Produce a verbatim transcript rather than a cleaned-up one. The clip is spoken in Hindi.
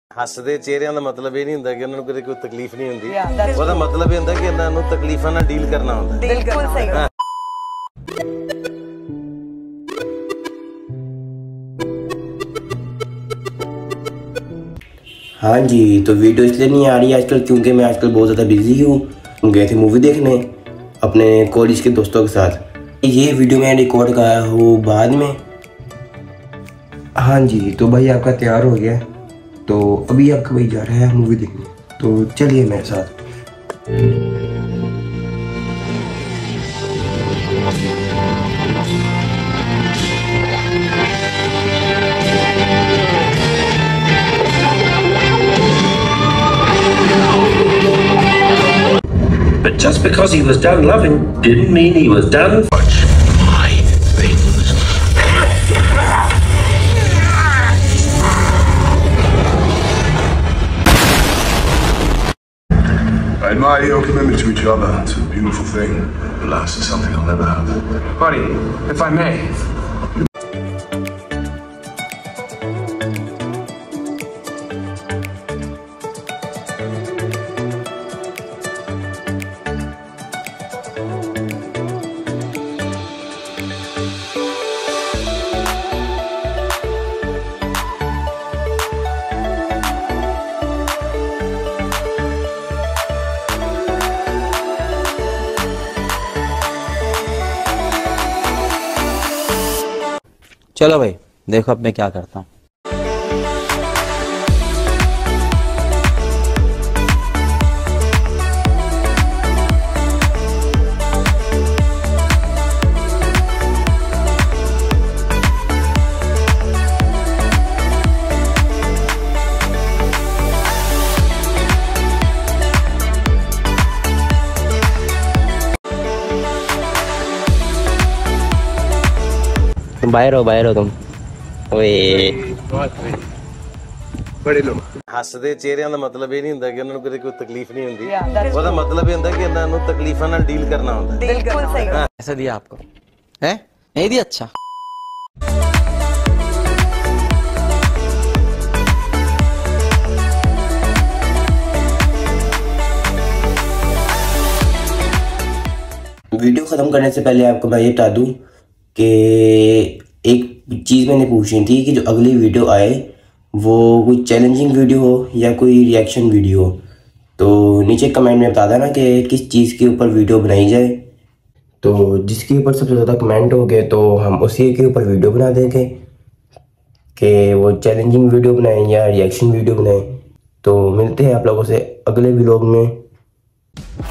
ਹੱਸਦੇ ਚਿਹਰਿਆਂ ਦਾ ਮਤਲਬ ਇਹ ਨਹੀਂ ਹੁੰਦਾ ਕਿ ਉਹਨਾਂ ਨੂੰ ਕਦੇ ਕੋਈ ਤਕਲੀਫ ਨਹੀਂ ਹੁੰਦੀ। ਉਹਦਾ ਮਤਲਬ ਇਹ ਹੁੰਦਾ ਕਿ ਇਹਨਾਂ ਨੂੰ ਤਕਲੀਫਾਂ ਨਾਲ ਡੀਲ ਕਰਨਾ ਹੁੰਦਾ। ਬਿਲਕੁਲ ਸਹੀ। हाँ जी, तो वीडियो इसलिए नहीं आ रही आजकल क्योंकि मैं आजकल बहुत ज़्यादा बिजी हूँ। गए थे मूवी देखने अपने कॉलेज के दोस्तों के साथ। ये वीडियो मैं रिकॉर्ड कराया हूँ बाद में। हाँ जी, तो भाई आपका तैयार हो गया, तो अभी आपका भाई जा रहा है मूवी देखने, तो चलिए मेरे साथ। But just because he was done loving didn't mean he was done buying things. I admire your commitment to each other. It's a beautiful thing. Alas, it's something I'll never have. Buddy, if I may. चलो भाई देखो अब मैं क्या करता हूँ। तुम बाहर हो बाहर हो तुम। ओए बड़े लोग ਹੱਸਦੇ ਚਿਹਰਿਆਂ ਦਾ ਮਤਲਬ ਇਹ ਨਹੀਂ ਹੁੰਦਾ ਕਿ ਉਹਨਾਂ ਨੂੰ ਕਦੇ ਕੋਈ ਤਕਲੀਫ ਨਹੀਂ ਹੁੰਦੀ। ਉਹਦਾ ਮਤਲਬ ਇਹ ਹੁੰਦਾ ਕਿ ਇਹਨਾਂ ਨੂੰ ਤਕਲੀਫਾਂ ਨਾਲ ਡੀਲ ਕਰਨਾ ਹੁੰਦਾ। बिल्कुल सही। ऐसा दिया आपको है नहीं दिया? अच्छा वीडियो ख़त्म करने से पहले आपको मैं ये बता दूँ कि एक चीज़ मैंने पूछनी थी कि जो अगली वीडियो आए वो कोई चैलेंजिंग वीडियो हो या कोई रिएक्शन वीडियो हो, तो नीचे कमेंट में बता देना कि किस चीज़ के ऊपर वीडियो बनाई जाए। तो जिसके ऊपर सबसे ज़्यादा कमेंट हो गए तो हम उसी के ऊपर वीडियो बना देंगे कि वो चैलेंजिंग वीडियो बनाएं या रिएक्शन वीडियो बनाएं। तो मिलते हैं आप लोगों से अगले व्लॉग में।